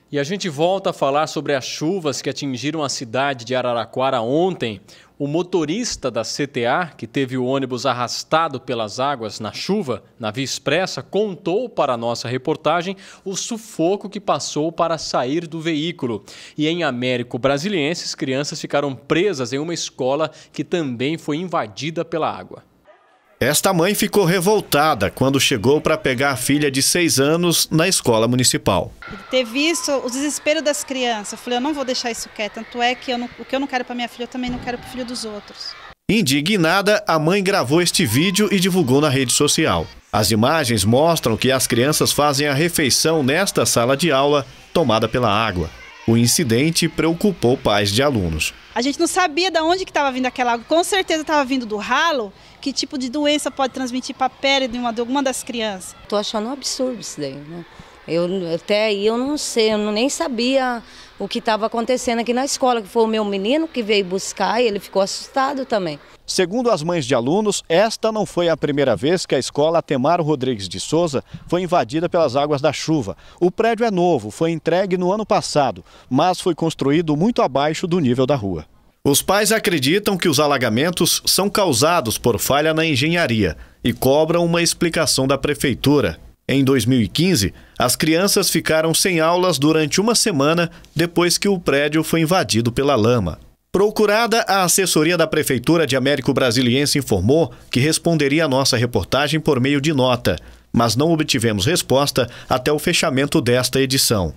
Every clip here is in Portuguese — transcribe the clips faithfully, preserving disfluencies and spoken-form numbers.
E a gente volta a falar sobre as chuvas que atingiram a cidade de Araraquara ontem. O motorista da C T A, que teve o ônibus arrastado pelas águas na chuva, na Via Expressa, contou para a nossa reportagem o sufoco que passou para sair do veículo. E em Américo Brasilienses, crianças ficaram presas em uma escola que também foi invadida pela água. Esta mãe ficou revoltada quando chegou para pegar a filha de seis anos na escola municipal. Ter visto o desespero das crianças, eu falei, eu não vou deixar isso quieto, tanto é que eu não, o que eu não quero para minha filha, eu também não quero para o filho dos outros. Indignada, a mãe gravou este vídeo e divulgou na rede social. As imagens mostram que as crianças fazem a refeição nesta sala de aula tomada pela água. O incidente preocupou pais de alunos. A gente não sabia de onde que estava vindo aquela água, com certeza estava vindo do ralo. Que tipo de doença pode transmitir para a pele de, uma, de alguma das crianças? Estou achando um absurdo isso daí, né? Eu, até aí eu não sei, eu não, nem sabia o que estava acontecendo aqui na escola, que foi o meu menino que veio buscar e ele ficou assustado também. Segundo as mães de alunos, esta não foi a primeira vez que a escola Atemaro Rodrigues de Souza foi invadida pelas águas da chuva. O prédio é novo, foi entregue no ano passado, mas foi construído muito abaixo do nível da rua. Os pais acreditam que os alagamentos são causados por falha na engenharia e cobram uma explicação da prefeitura. Em dois mil e quinze, as crianças ficaram sem aulas durante uma semana depois que o prédio foi invadido pela lama. Procurada, a assessoria da Prefeitura de Américo Brasiliense informou que responderia à nossa reportagem por meio de nota, mas não obtivemos resposta até o fechamento desta edição.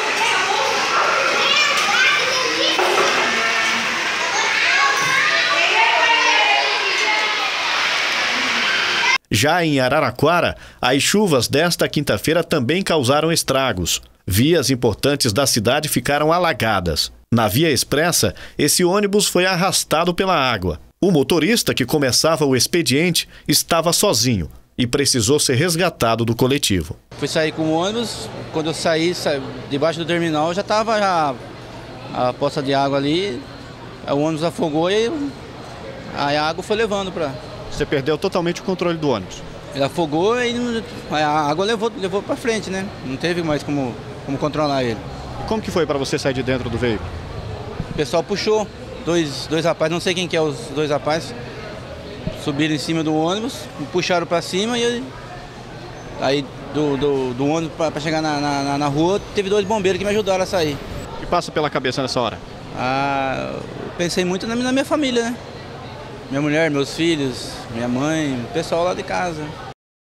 Já em Araraquara, as chuvas desta quinta-feira também causaram estragos. Vias importantes da cidade ficaram alagadas. Na Via Expressa, esse ônibus foi arrastado pela água. O motorista, que começava o expediente, estava sozinho e precisou ser resgatado do coletivo. Fui sair com o ônibus, quando eu saí, saí debaixo do terminal, já estava a, a poça de água ali, o ônibus afogou e a água foi levando para... Você perdeu totalmente o controle do ônibus? Ele afogou e a água levou, levou para frente, né? Não teve mais como, como controlar ele. E como que foi para você sair de dentro do veículo? O pessoal puxou, dois, dois rapazes, não sei quem que é os dois rapazes, subiram em cima do ônibus, puxaram para cima e aí do, do, do ônibus para chegar na, na, na rua, teve dois bombeiros que me ajudaram a sair. O que passa pela cabeça nessa hora? Ah, eu pensei muito na, na minha família, né? Minha mulher, meus filhos, minha mãe, o pessoal lá de casa.